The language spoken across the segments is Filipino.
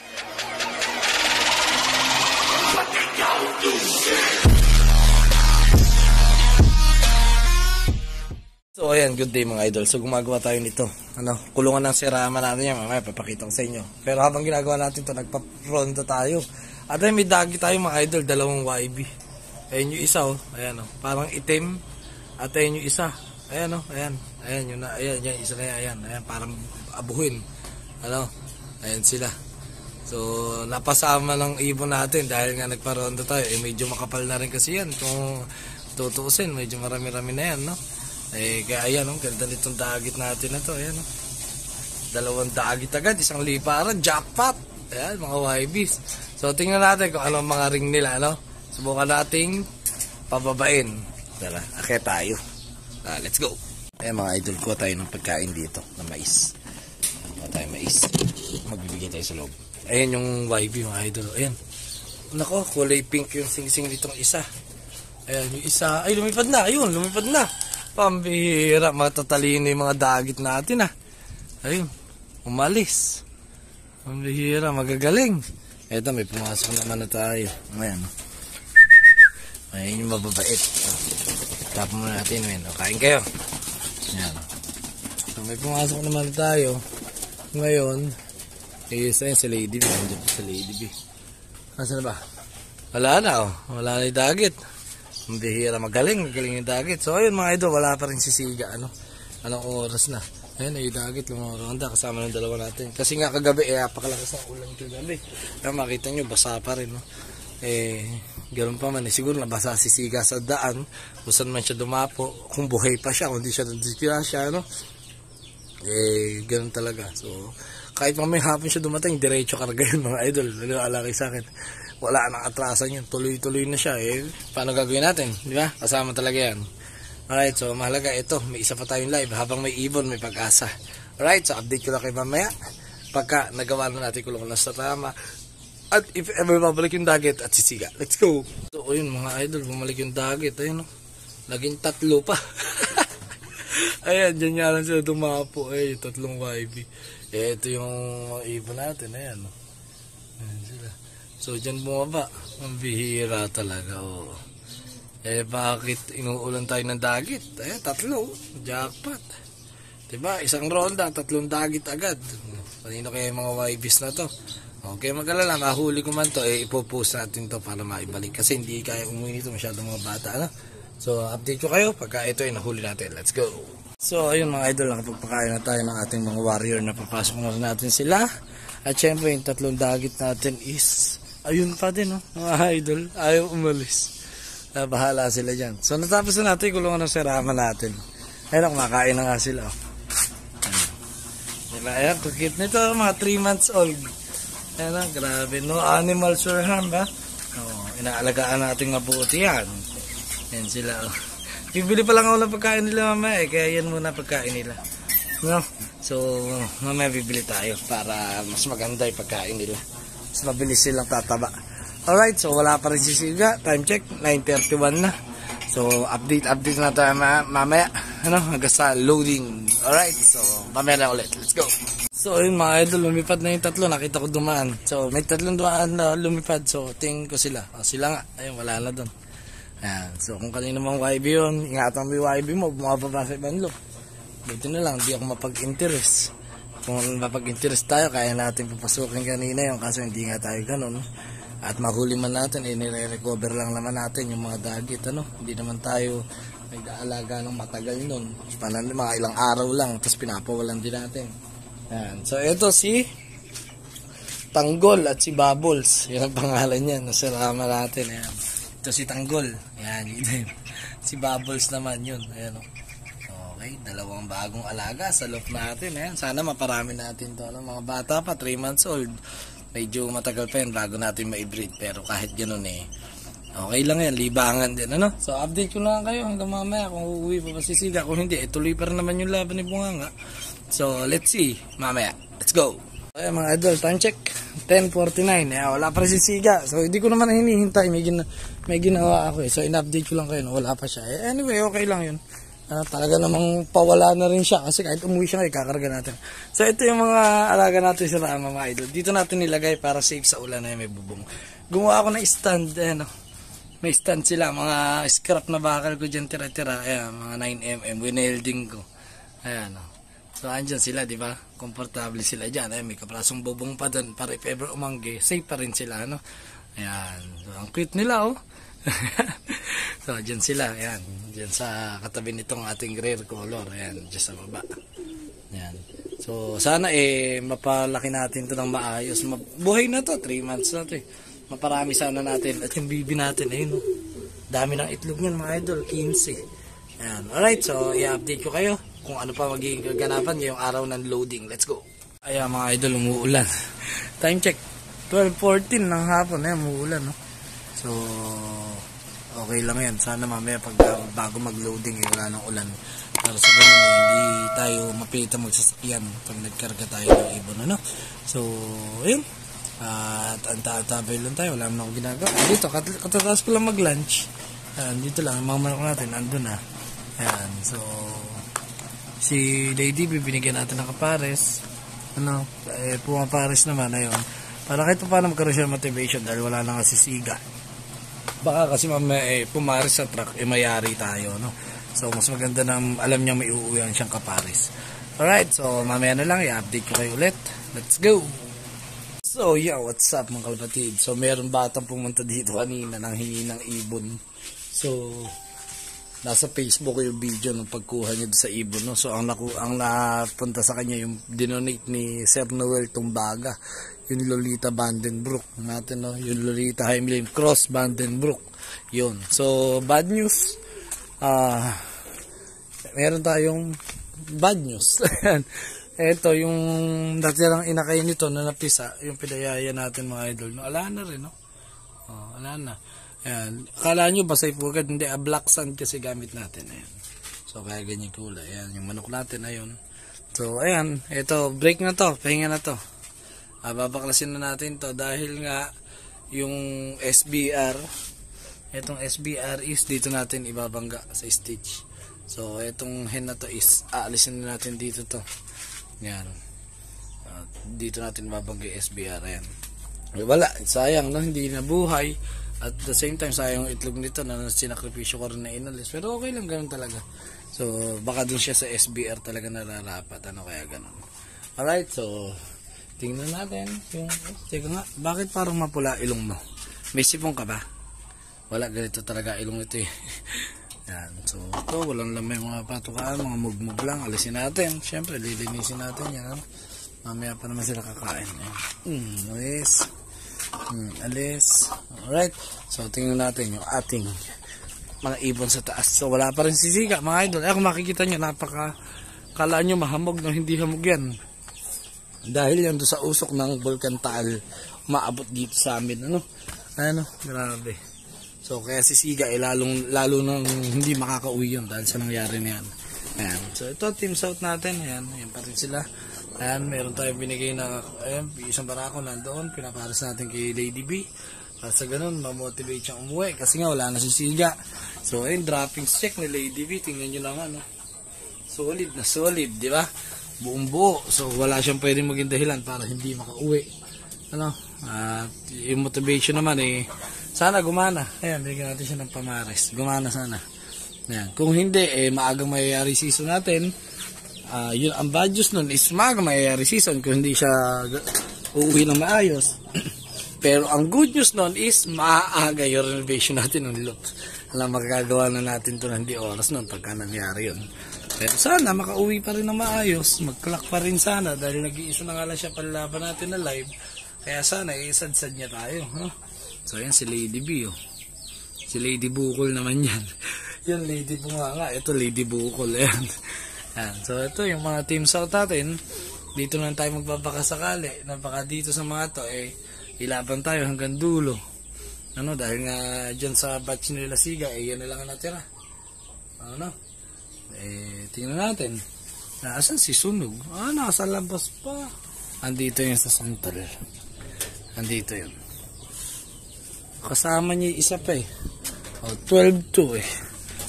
So ayan, good day mga idol. So gumagawa tayo nito. Kulungan ng sirama natin yan. Mamaya papakita ko sa inyo. Pero habang ginagawa natin to, nagpa-fronta tayo. At ay may dagi tayo mga idol, dalawang YB. Ayan yung isa ayan parang itim. At ayan yung isa. Ayan ayan. Ayan yun na, ayan isa na yan. Ayan parang abuhin. Ayan sila. So napasama ng ibon natin dahil nga nagpa-ronda tayo. Medyo makapal na rin kasi yan. Kung tutuusin, medyo marami-rami na yan, kaya ayan ganda nitong dagit natin na to. Ayan dalawang dagit agad, isang liparan, jackpot. Ayan mga YBs. So tingnan natin kung ano mga ring nila. Subukan nating pababain. Tara, akit tayo. Let's go. Ayan mga idol, kuha tayo ng pagkain dito na mais. Kuha tayo mais. Magbibigay tayo sa loob. Ayan yung YB mga idol. Ayan, nako, kulay pink yung sing-sing nitong isa. Ayan yung isa, ay lumipad na. Ayun, lumipad na. Pambihira, matatalino yung mga dagit natin Ayun, umalis. Pambihira, magagaling. Eto, may pumasok naman na tayo. Ayan yung mababait. Tapos muna natin, kain kayo. Ayan. So, may pumasok naman na tayo. Ngayon, ayun si Lady B. Andiyan po si Lady B. Nasaan na ba? Wala na wala na yung dagit. Bihira, magaling yung dagit. So ayun mga idol, wala pa rin sisiga. Anong oras na? Ayun yung dagit, lumaronda kasama ng dalawa natin. Kasi nga kagabi, apakalakas ng ulan kagabi. Kaya makita nyo, basa pa rin. Ganoon pa man, siguro nabasa sisiga sa daan. Kung saan man siya dumapo, kung buhay pa siya, kung di siya nadisgrasya, ganoon talaga. So kahit mamaya hapon siya dumating, diretso karga yun mga idol. Alaki sa akin, wala nang atrasan yun, tuloy-tuloy na siya. Paano gagawin natin, di ba? Kasama talaga yan. Alright, so mahalaga ito, may isa pa tayong live. Habang may ibon, may pag-asa. Alright, so update ko na kayo mamaya pagka nagawa na natin kulungan sa tama. At if ever babalik yung dagit at sisiga, let's go. So ayun mga idol, bumalik yung dagit. Ayun naging 3 pa. Ayan, dyan nga lang sila dumapo. Ay, 3 YB. Ito yung ibon natin. Ayan sila. So dyan bumaba. Ang bihira talaga. Bakit inuulan tayo ng dagit? 3. Jackpot. Diba? Isang ronda, 3 dagit agad. Kanino kaya yung mga YBs na to? Okay, mag-alala. Mahuli ko man to. Ipopost natin to para maibalik. Kasi hindi kaya umuwi nito. Masyadong mga bata. So update ko kayo pagka ito ay nahuli natin. Let's go. So ayun mga idol, nakapagpakain na tayo ng ating mga warrior na papasok na rin natin sila. At syempre yung 3 dagit natin is ayun pa din mga idol, ayaw umalis. Bahala sila dyan. So natapos na natin kulungan ng sirama natin. Ayun, kumakain na nga sila. Ayan, kukit nito, mga 3 months old. Ayan, grabe, no animals were harmed inaalagaan natin mabuti yan. Ayan sila. Bibili pa lang ako ng pagkain nila mamaya kaya yan muna pagkain nila. So mamaya bibili tayo para mas maganda yung pagkain nila. Mas mabilis silang tataba. Alright, so wala pa rin sisiga. Time check, 9:31 na. So update na tayo mamaya. Hanggang sa loading. Alright, so mamaya na ulit. Let's go. So ayun mga idol, lumipad na yung 3. Nakita ko dumaan. So may 3 dumaan na lumipad. So tingin ko sila. Sila nga, ayun wala na doon. Ayan. So kung kanino mang YB yun, ingatan mo yung YB mo, bumababa sa ibang loop. Buti na lang, di ako mapag-interest. Kung mapag-interest tayo, kaya natin papasukin kanina yun, kaso hindi nga tayo ganun. At mahuli man natin, nire-recover lang naman natin yung mga dagit. Hindi naman tayo nag-aalaga ng matagal nun. Mga ilang araw lang, tapos pinapawalan din natin. Ayan. So ito si Tanggol at si Bubbles. Yan ang pangalan niya, nasarama natin. Ayan. Ito si Tanggol. Ayan, yun. Si Bubbles naman yun. Ayan, okay, 2 bagong alaga sa loft natin. Ayan, sana maparami natin to. Mga bata pa, 3 months old. Medyo matagal pa yun bago natin ma-breed. Pero kahit ganun okay lang yan, libangan din. So update ko lang kayo hanggang mamaya kung uuwi pa sisiga. Kung hindi, tuloy pa rin naman yung laban ni Bunganga. So let's see, mamaya. Let's go. Ayan mga idol, time check 10:49. Wala pa rin sisiga. So hindi ko naman hinihintay. May ginawa ako So in-update ko lang kayo wala pa siya. Anyway, okay lang yun. Talaga namang pawala na rin siya kasi kahit umuwi siya, kakarga natin. So ito yung mga alaga natin sa Rama, mga idol. Dito natin nilagay para safe sa ulan na may bubong. Gumawa ako ng stand, ayan, may stand sila, mga scrap na bakal ko dyan tira-tira, ayan, mga 9mm, winelding ko. Ayan, so andyan sila, di ba? Komportable sila dyan, ayan, may kaprasong bubong pa dun para if ever umangge, safe pa rin sila, ano? Ayan, so ang cute nila, oh. So dyan sila, ayan, dyan sa katabi nitong ating rare color, ayan, dyan sa baba. Ayan. So sana mapalaki natin to ng maayos. Buhay na to, 3 months na to eh. Maparami sana natin. At yung bibi natin, ayun, oh. Dami ng itlog yan, mga idol, 15. Ayan. Alright, so i-update ko kayo kung ano pa magiging kaganapan ngayong araw ng loading. Let's go. Ayan, mga idol, umuulan. Time check, 12:14 ng hapon. Ayan, umuulan, no? So okay lang yan. Sana mamaya bago mag-loading wala nang ulan. Para sa ganun hindi tayo mapilitan magsasakyan pag nagkarga tayo ng ibon, ano? So ayun. At antabay lang tayo, wala naman ako ginagawa. Dito, katataas ko lang mag-lunch. Dito lang, mga manok natin, andun na. Ayan, so si Lady B, binigyan natin ng kapares. Ano, pumapares naman, ayun. Para kahit pa paano magkaroon siya ng motivation dahil wala nang kasisiga. Baka kasi mamaya pumares sa truck, mayari tayo, no? So mas maganda na alam niya may uuwihan siyang kapares. Alright, so mamaya na lang, i-update ko kayo ulit. Let's go! So yeah, what's up mga kalapatid? So meron batang pumunta dito kanina nang hingi ng ibon. So nasa Facebook yung video ng pagkuha niya sa ibon, no? So ang napunta sa kanya yung dinonate ni Sir Noel Tumbaga, yung Lolita Vandenbroek natin, no? Yung Lolita Heimlim Cross Vandenbroek. Yun. So bad news. Meron tayong bad news. Ito, yung natirang inakay nito na napisa, yung pinayaya natin mga idol. No, ala na rin, no? Ala na. Ayan. Akala nyo basay po agad. Hindi, black sand kasi gamit natin. Ayan. So, kaya ganyan kulay. Ayan, yung manok natin, ayun. So, ayan. Ito, break na to. Pahinga na to. Babaklasin na natin to dahil nga yung SBR, itong SBR is dito natin ibabangga sa stage. So, itong hen na to is aalisin na natin dito to. Yan. Dito natin babagay SBR. Ayan. Wala. Sayang, no? Hindi nabuhay. At the same time, sayang yung itlog nito na sinakripisyo ko rin na inalis. Pero okay lang, ganun talaga. So, baka dun siya sa SBR talaga nararapat. Ano kaya ganun. Alright, so, tingnan natin. Yung, teka nga, bakit parang mapula ilong mo? May sipong ka ba? Wala, ganito talaga ilong ito eh. Yan. So, ito, walang lamay mga patukaan, mga mugmug lang. Alisin natin. Siyempre, lilinisin natin yan. Mamaya pa naman sila kakain. Alis. Alis. Alright. So, tingnan natin yung ating mga ibon sa taas. So, wala pa rin sisiga, mga idol. Kung makikita nyo, kala nyo mahamog na hindi hamog yan. Dahil yan doon sa usok ng Volcan Taal, maabot dito sa amin. Ano, grabe. So kaya si Siga lalo nang hindi makakauwi yun dahil sa nangyari na yan. Ayan. So ito team south natin. Ayan pa rin sila. Ayan, meron tayong binigay na isang barako nandoon. Pinaparas natin kay Lady B. Para sa ganun, mamotivate siyang umuwi. Kasi nga wala na si Siga. So ayun, droppings check ni Lady B. Tingnan nyo lang, ano. Solid na solid, di ba? Buong buo. So wala siyang pwedeng maging dahilan para hindi makauwi. Ano? At yung motivation naman sana gumana. Ayan, bigyan natin siya ng pamares. Gumana sana. Ayan. Kung hindi, maagang mayayari season natin. Yun, ang bad news nun is maagang mayayari season kung hindi siya uuwi ng maayos. Pero ang good news nun is maaga yung renovation natin ng loop. Alam, magagawa na natin ito ng di oras nun pagka nangyari yun. Pero sana makauwi pa rin ng maayos. Mag-clock pa rin sana dahil nag-iisa na nga lang siya panlaban natin na live. Kaya sana, isadsad niya tayo. Huh? So, yan si Lady B, oh. Si Lady Bukol naman yan. Yan, Lady Bunga. Ito, Lady Bukol. Ayan. Yan. So, ito yung mga team south natin. Dito lang tayo magbabakasakali. Napaka dito sa mga to, ilaban tayo hanggang dulo. Ano, dahil nga dyan sa batch nila Siga, yan na lang ang natira. Ano? Tingnan natin. Nasaan si Sunog? Nasa labas pa. Andito yun sa Santal. Andito yun. Kasama niya isa pa 12-2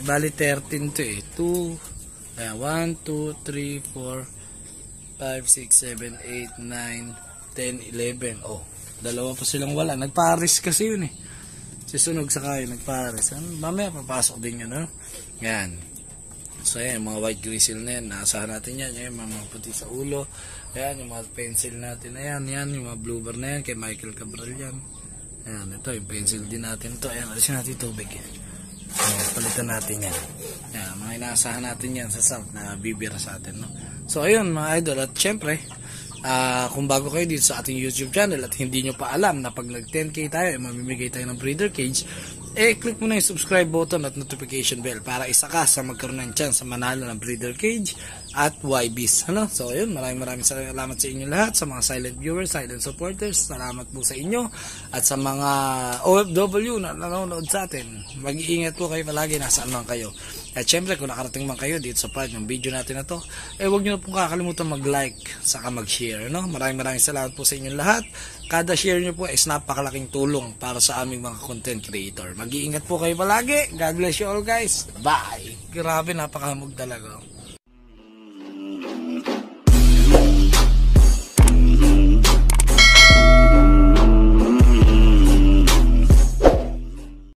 Bali 13 to eh. 2, ayan, 1, 2, 3, 4, 5, 6, 7, 8, 9, 10, 11. Oh, dalawa pa silang wala. Nagpares kasi yun eh. Susunog sa kayo, nagpares. Mamaya papasok din yun, no? Yan. So, ayan, mga white grizzle na yan. Naasahan natin yan. Yan, mga puti sa ulo. Ayan, yung mga pencil natin. Ayan, yung mga bluebird na yan. Kay Michael Cabral yan. Ayan, ito, yung pencil din natin ito. Ayan, alisin natin tubig. Ayan, palitan natin yan. Ayan, mga inaasahan natin yan sa south na bibira sa atin, no? So, ayun, mga idol. At syempre, kung bago kayo dito sa ating YouTube channel at hindi nyo pa alam na pag nag 10k tayo, mamimigay tayo ng breeder cage, click mo na yung subscribe button at notification bell para isa ka sa magkaroon ng chance sa manalo ng breeder cage at YBs. Ano? So ayun, maraming salamat sa inyo lahat, sa mga silent viewers, silent supporters. Salamat po sa inyo at sa mga OFW na nanonood sa atin. Mag-iingat po kayo palagi, nasaan man kayo. At syempre, kung nakarating man kayo dito sa part ng video natin na to, huwag nyo na pong kakalimutan mag-like saka mag-share, no? Maraming salamat po sa inyo lahat. Kada share nyo po is napakalaking tulong para sa aming mga content creator. Mag-iingat po kayo palagi. God bless you all, guys. Bye! Grabe, napakahamog talaga.